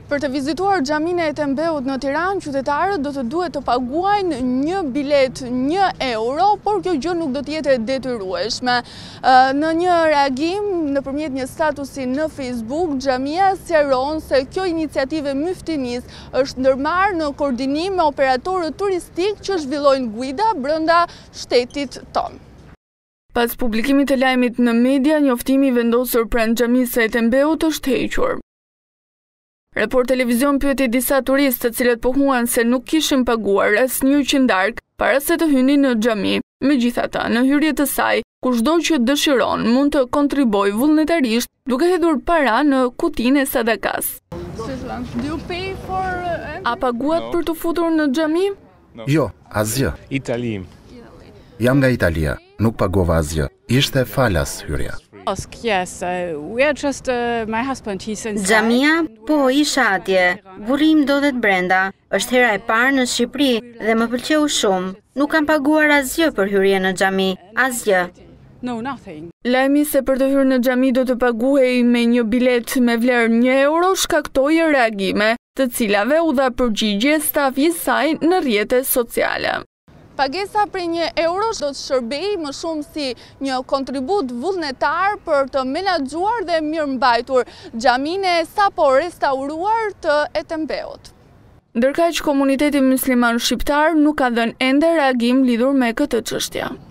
Për të vizituar xhaminë e Tembeut në Tiranë, qytetarët do të duhet të paguajnë një bilet €1, por kjo gjë nuk do të jetë e detyrueshme. Në një reagim nëpërmjet një statusi në Facebook, xhamia sqaron se kjo iniciativë myftinisë është ndërmarrë në koordinim me operatorët turistik që zhvillojnë guida brenda shtetit tonë. Pas publikimit të lajmit në media, njoftimi i vendosur pranë xhamisë së Tembeut është hequr. Report Televizion pyeti disa turistë të cilët pohuan se nuk kishin paguar asnjë qindark para se të hynin në xhami. Megjithatë, në hyrje të saj, kushdo që dëshiron mund të kontribuojë vullnetarisht duke hedhur para në kutinë e sadakas. A paguat për të futur në xhami? Jo, asgjë. Itali. Jam nga Italia, nuk pagova asgjë. Ishte falas hyrja. Yes, we are just my husband, he's inside. Xhamia, po, isha atje. Burri im ndodhet brenda. Është hera e parë në Shqipëri dhe më pëlqeu shumë. Nuk kam paguar asgjë për hyrje në xhami, asgjë. No, nothing. Lajmi se për të hyrë në xhami do të paguhej me një bilet me vlerë €1 shkaktoi reagime, të cilave u dha përgjigje stafi i saj në rrjetet sociale. Pagesa për €1 do të shërbejë më shumë si një kontribut vullnetar për të menaxhuar dhe mirëmbajtur xhaminë e sapo restauruar të Tembeut. Ndërkaq komuniteti musliman shqiptar nuk ka dhënë ende reagim lidhur me këtë çështje.